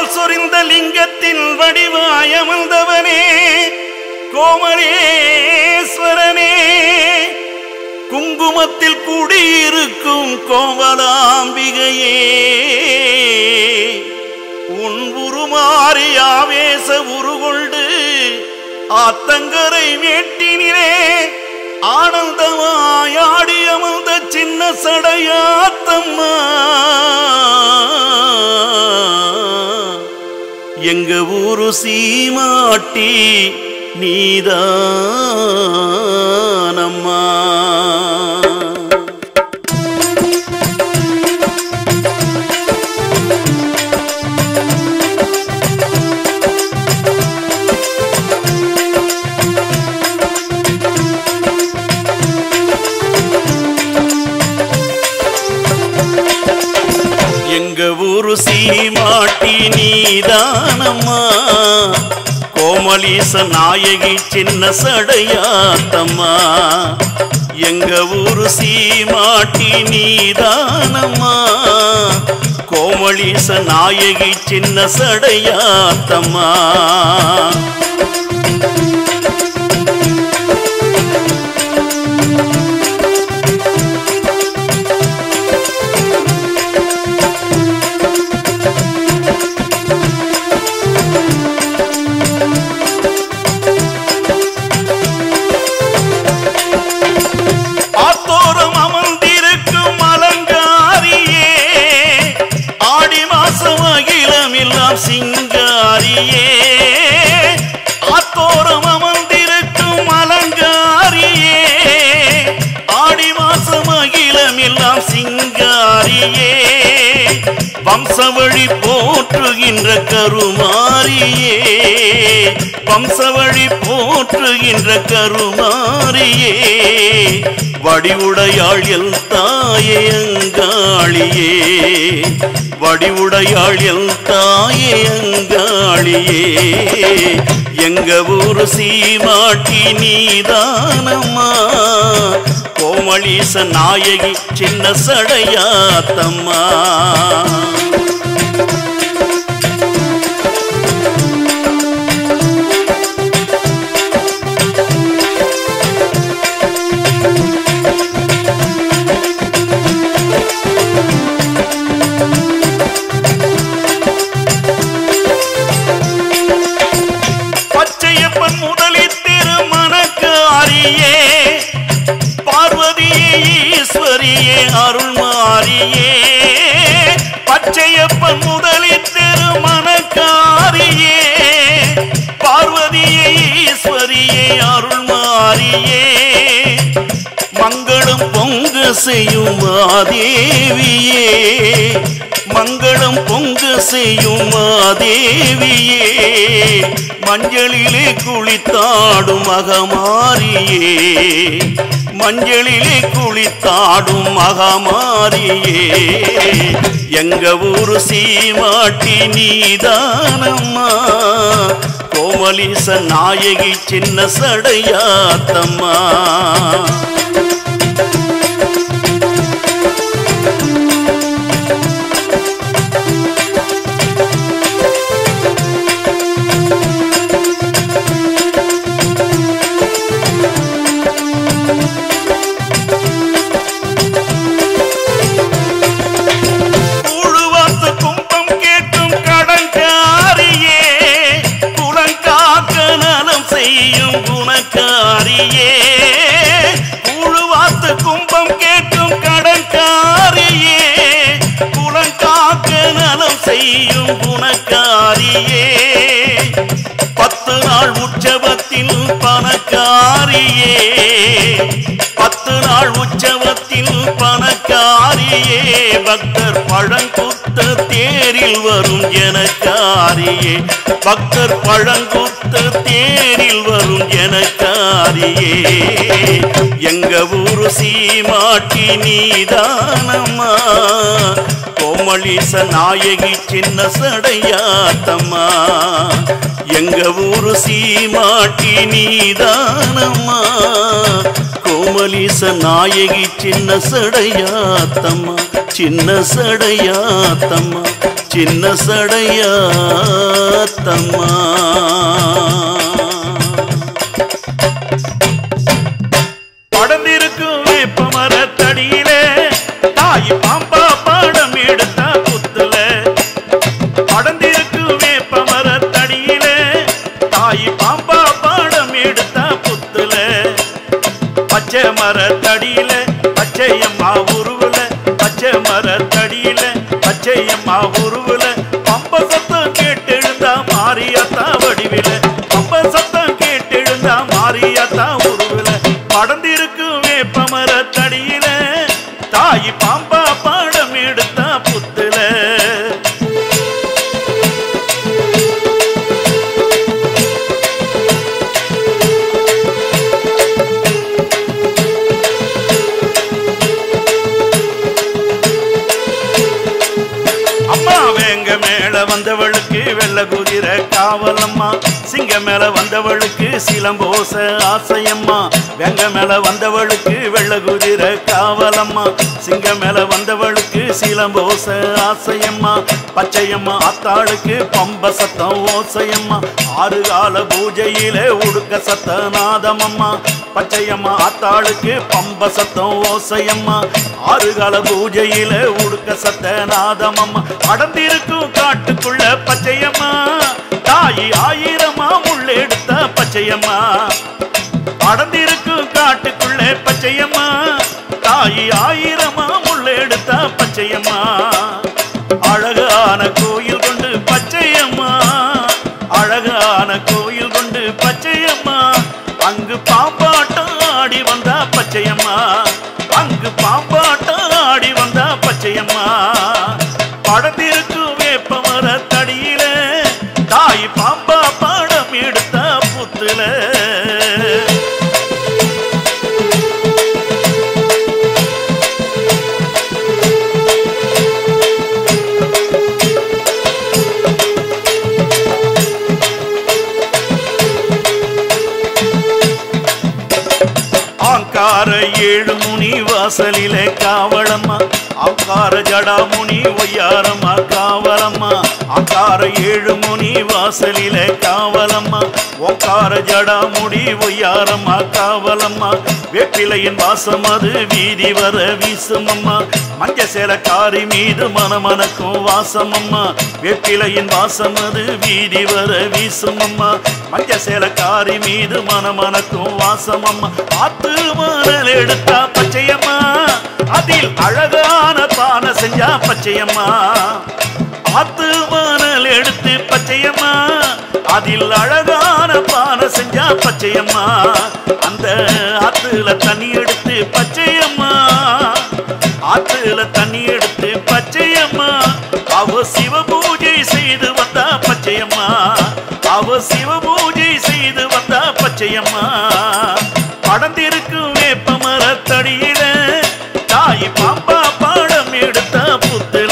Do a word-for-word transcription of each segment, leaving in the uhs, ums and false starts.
பால் சொரிந்த லிங்கத்தின் வடிவாயமர்ந்தவனே கோமலேஸ்வரனே குங்குமத்தில் குடியிருக்கும் கோமலாம்பிகையே உன் உருமாறி ஆவேச உருகொண்டு ஆத்தங்கரை மேட்டினிலே ஆனந்தமாயாடி அமர்ந்த சின்ன சடையாத்தம்மா எங்க ஊரு சீமாட்டி நீதானம்மா எங்க ஊரு சீமாட்டி நீதானம்மா கோமலீச நாயகி சின்ன சடையாத்தம்மா எங்க ஊரு சீமாட்டி நீதானம்மா கோமலீச நாயகி சின்ன சடையாத்தம்மா சிங்காரியே ஆத்தோரம் அமர்ந்திருக்கும் அலங்காரியே ஆடி மாசம் அகிலம் எல்லாம் சிங்காரியே வம்சவழி போற்றுகின்ற கருமாரியே வம்சவழி போற்றுகின்ற கருமாரியே வடிவுடையாள் எல் தாயே அங்காளியே வடிவுடையாள் எல் தாயே அங்காளியே எங்க ஊரு சீமாட்டி நீதானம்மா கோமலீச நாயகி சின்ன சடையாத்தம்மா அருள்மாரியே பச்சையப்பன் முதலில் திருமணக்காரியே பார்வதியே ஈஸ்வரியே அருள்மாரியே மங்களம் பொங்க செய்யும் மாதேவியே மங்களம் பொங்க செய்யும் மாதேவியே மஞ்சளிலே குளித்தாடும் மகமாரியே மஞ்சளிலே குளித்தாடும் மகமாரியே எங்க ஊரு சீமாட்டி நீதானம்மா கோமலீச நாயகி சின்ன சடையாத்தம்மா கூழுவாத்து கும்பம் கேட்கும் கடன்காரியே குலங்காக்க நலம் செய்யும் குணக்காரியே பத்து நாள் உற்சவத்தில் பணக்காரியே பத்து நாள் உற்சவத்தில் பணக்காரியே பக்தர் பழங்குத்த தேரில் வரும் எனக்காரியே பக்தர் பழங்குத்த தேரில் வரும் எனக்காரியே எங்க ஊரு சீமாட்டி நீதானம்மா கோமலீச நாயகி சின்ன சடையாத்தம்மா எங்க ஊரு சீமாட்டி நீதானம்மா கோமலீச நாயகி சின்ன சடையாத்தம்மா சின்ன சடையாத்தம்மா சின்ன சடையாத்தம்மா படர்ந்திருக்கும் வேப்ப மரத்தடியிலே தாய் பாம்பா பாடம் எடுத்த புத்துல படர்ந்திருக்கும் வேப்ப மரத்தடியிலே தாய் பாம்பா பாடம் எடுத்த புத்துல பச்சை மரத்தடியில பச்சையம்மா உருவுல பச்சை மரத்தடியில பச்சையம்மா உருவுல பம்ப சத்தம் கேட்டெழுந்தா மாரியாத்தா வடிவில பம்ப சத்தம் கேட்டெழுந்தா மாரியாத்தா உருவுல படர்ந்திருக்கும் வேப்ப மரத்தடியில தாய் பாம்பா பாடம் எடுத்த புத்துல வந்தவளுக்கு வெள்ள குதிர காவலம்மா சிங்க மேல வந்தவளுக்கு சிலம்போச ஆசையம்மா வெங்க மேல வந்தவளுக்கு வெள்ள குதிர காவலம்மா சிங்க மேல வந்தவளுக்கு சிலம்போச ஆசையம்மா பச்சையம்மா ஆத்தாளுக்கு பம்ப சத்தம் ஓசையம்மா ஆறு கால பூஜையில உடுக்க சத்த நாதமம்மா பச்சையம்மா ஆத்தாளுக்கு பம்ப சத்தம் ஓசையம்மா ஆறு கால பூஜையில உடுக்க சத்த நாதமம்மா அடர்ந்திருக்கும் காட்டுக்குள்ள பச்சையம்மா தாயி ஆயிரமா முள்ளெடுத்த பச்சையம்மா அடர்ந்திருக்கும் காட்டுக்குள்ள பச்சையம்மா தாயி ஆயிரமா முள்ளெடுத்த பச்சையம்மா அழகான கோயில் கொண்டு பச்சையம்மா அழகான கோயில் கொண்டு பச்சையம்மா அங்கு பாம்பாட்டம் ஆடி வந்த பச்சையம்மா அங்கு பாம்பாட்டம் ஆடி வந்த பச்சையம்மா படத்திருக்கும் வேப்ப மரத்தடியில தாய் பாம்பா பாடம் எடுத்த புத்துல ஆங்கார ஏழு முனி வாசலிலே காவலம்மா ஆங்கார ஜடாமுனி ஒய்யாரம்மா காவலம்மா ஆங்கார ஏழு முனி வாசலிலே காவலம்மா ஓங்கார ஜடாமுடி ஒய்யாரம்மா காவலம்மா வேப்பிலையின் வாசம் அது வீதி வர வீசுமம்மா மஞ்ச சேலக்காரி மீது மனமனக்கும் வாசமம்மா வேப்பிலையின் வாசம் அது வீதி வர வீசுமம்மா மஞ்ச சேலக்காரி மீது மனமனக்கும் வாசமம்மா ஆத்து மணல் எடுத்தா பச்சையம்மா அதில் அழகான பானை செஞ்சா பச்சையம்மா ஆத்து மணல் எடுத்து பச்சையம்மா அதில் அழகான பானை செஞ்சா பச்சையம்மா அந்த ஆத்துல தண்ணி எடுத்து பச்சையம்மா ஆத்துல தண்ணி எடுத்து பச்சையம்மா அவ சிவ பூஜை செய்து வந்தா பச்சையம்மா அவ சிவ பூஜை செய்து வந்தா பச்சையம்மா படர்ந்திருக்கும் வேப்ப மரத்தடியில தாய் பாம்பா பாடம் எடுத்த புத்துல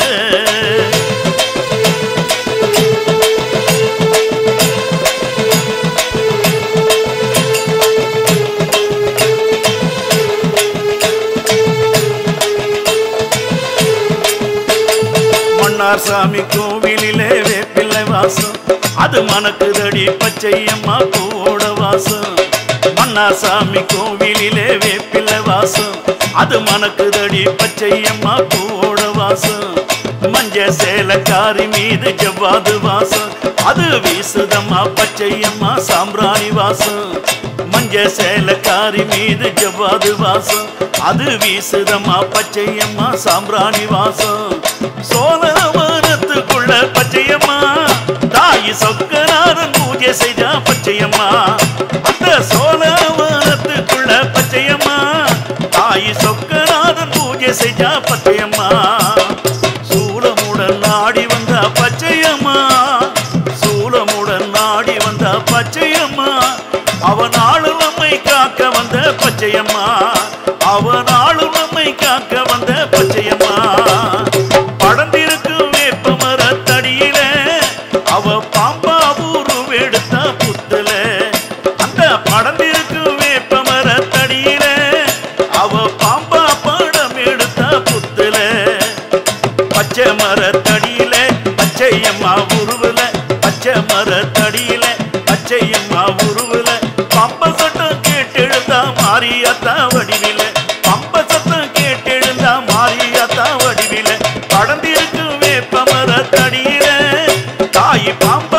மன்னார் சாமி கோவிலிலே வேப்பிள்ளை வாசம் அது மணக்குதடி பச்சையம்மா பூவோட வாசம் மன்னார் சாமி கோவிலிலே வேப்பிள்ளை வாசம் அது மணக்குதடி பச்சையம்மா பூவோட வாசம் மஞ்ச சேலக்காரி மீது ஜவ்வாது வாசம் அது வீசுதம்மா பச்சையம்மா சாம்பிராணி வாசம் மஞ்ச சேலக்காரி மீது ஜவ்வாது வாசம் அது வீசுதம்மா பச்சையம்மா சாம்பிராணி வாசம் சோழவனத்துக்குள்ள பச்சையம்மா தாய் சொக்கநாதன் பூஜை செய்தா பச்சையம்மா அந்த சோழவனத்துக்குள்ள பச்சையம்மா தாய் சொக்கநாதன் பூஜை செய்தா பச்சையம்மா சூலமுடன் நாடி வந்த பச்சையம்மா சூலமுடன் நாடி வந்த பச்சையம்மா அவனாளு நம்மை காக்க வந்த பச்சையம்மா அவனாளு நம்மை காக்க வந்த பச்சையம்மா படர்ந்திருக்கும் வேப்ப மரத்தடியில அவ பாம்பா ஊரு எடுத்த புத்துல அந்த படர்ந்திருக்கும் வேப்ப மரத்தடியில அவ பாம்பா படம் எடுத்த புத்துல பச்சை மரத்தடியில பச்சையம்மா உருவுல பச்சை மரத்தடியில பச்சையம்மா உருவுல பம்ப சட்டம் கேட்டெழுந்தா மாரியாத்தா வடிவில பம்ப சத்தம் கேட்டெழுந்தா மாரியாத்தா வடிவில படர்ந்திருக்கும் வேப்ப மரத்தடியில தாய் பாம்ப